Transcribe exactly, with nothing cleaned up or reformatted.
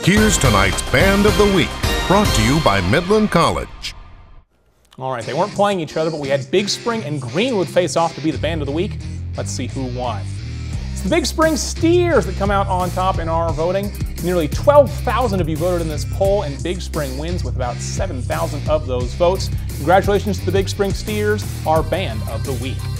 Here's tonight's Band of the Week, brought to you by Midland College. All right, they weren't playing each other, but we had Big Spring and Greenwood face off to be the Band of the Week. Let's see who won. It's the Big Spring Steers that come out on top in our voting. Nearly twelve thousand of you voted in this poll, and Big Spring wins with about seven thousand of those votes. Congratulations to the Big Spring Steers, our Band of the Week.